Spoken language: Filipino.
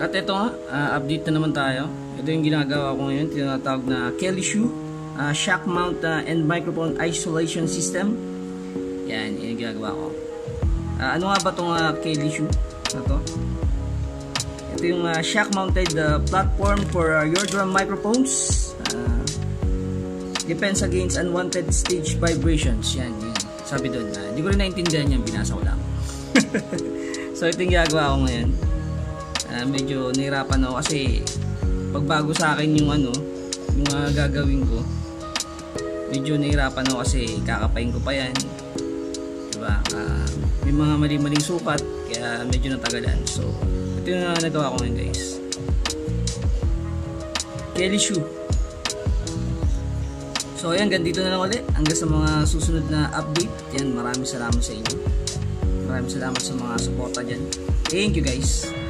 At ito nga, update na naman tayo. Ito yung ginagawa ko ngayon, tinatawag na Kelly Shoe shock mount and microphone isolation system. Yan, yung ginagawa ko. Ano nga ba itong Kelly Shoe na to? Ito yung shock mounted platform for eardrum microphones. Defense against unwanted stage vibrations. Yan, yan. Sabi doon, hindi ko rin naintindihan yan, binasa ko lang. So ito yung ginagawa ko ngayon. Medyo nahirapan ako kasi pagbago sa akin yung yung gagawin ko, medyo nahirapan ako kasi kakapain ko pa yan, diba? May mga mali-maling sukat kaya medyo natagalan. So ito yung nagawa ko ngayon, guys. Kelly Shoe. So ayan, ganito na lang ulit hanggang sa mga susunod na update. Yan, maraming salamat sa inyo. Maraming salamat sa mga suporta dyan. Thank you, guys.